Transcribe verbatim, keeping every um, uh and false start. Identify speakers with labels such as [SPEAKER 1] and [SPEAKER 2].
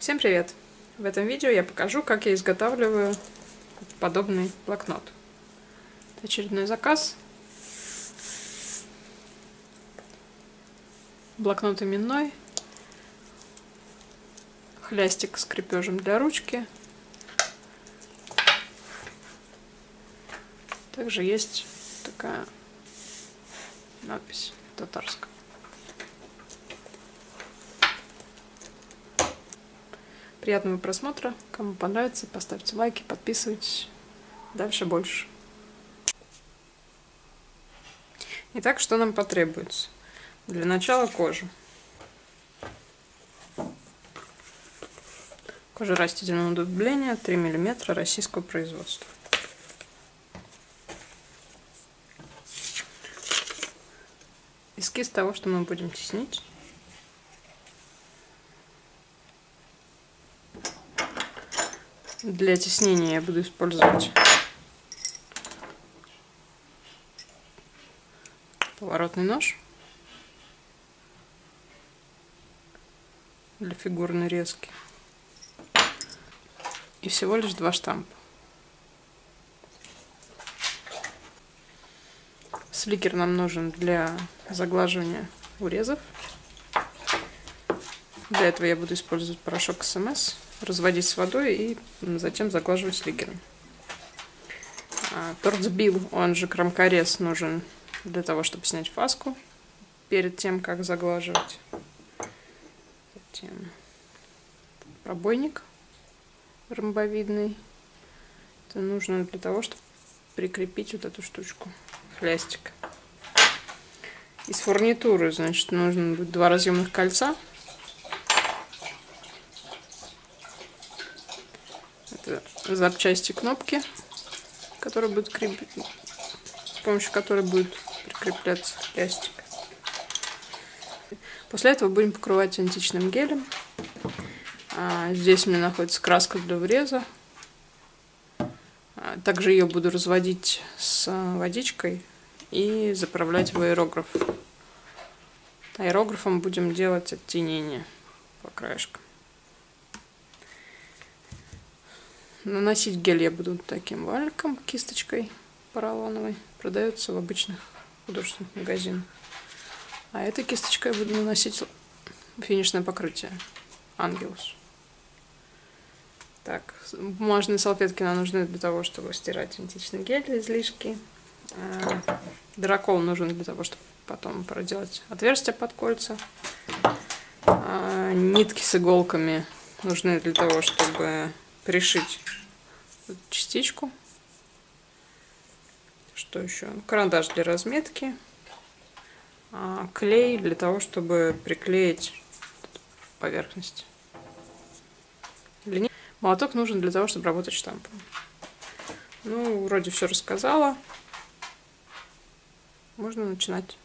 [SPEAKER 1] Всем привет! В этом видео я покажу, как я изготавливаю подобный блокнот. Это очередной заказ. Блокнот именной. Хлястик с крепежем для ручки. Также есть такая надпись татарская. Приятного просмотра. Кому понравится, поставьте лайки, подписывайтесь. Дальше больше. Итак, что нам потребуется? Для начала кожа. Кожа растительного удобрения три миллиметра российского производства. Эскиз того, что мы будем теснить. Для теснения я буду использовать поворотный нож для фигурной резки и всего лишь два штампа. Сликер нам нужен для заглаживания урезов. Для этого я буду использовать порошок эс эм эс, разводить с водой и затем заглаживать сликером. Торцбил, он же кромкорез, нужен для того, чтобы снять фаску перед тем, как заглаживать. Затем пробойник ромбовидный. Это нужно для того, чтобы прикрепить вот эту штучку, хлястик. Из фурнитуры, значит, нужно будет два разъемных кольца. Это запчасти кнопки, которые будут креп... с помощью которой будет прикрепляться хлястик. После этого будем покрывать античным гелем. А здесь у меня находится краска для вреза. А также ее буду разводить с водичкой и заправлять в аэрограф. Аэрографом будем делать оттенение по краешкам. Наносить гель я буду таким валиком, кисточкой поролоновой. Продается в обычных художественных магазинах. А этой кисточкой я буду наносить финишное покрытие Ангелус. Так, бумажные салфетки нам нужны для того, чтобы стирать античный гель, излишки. Дракол нужен для того, чтобы потом проделать отверстия под кольца. Нитки с иголками нужны для того, чтобы пришить частичку. Что еще? Карандаш для разметки. Клей для того, чтобы приклеить поверхность. Молоток нужен для того, чтобы работать штампом. Ну, вроде все рассказала. Можно начинать.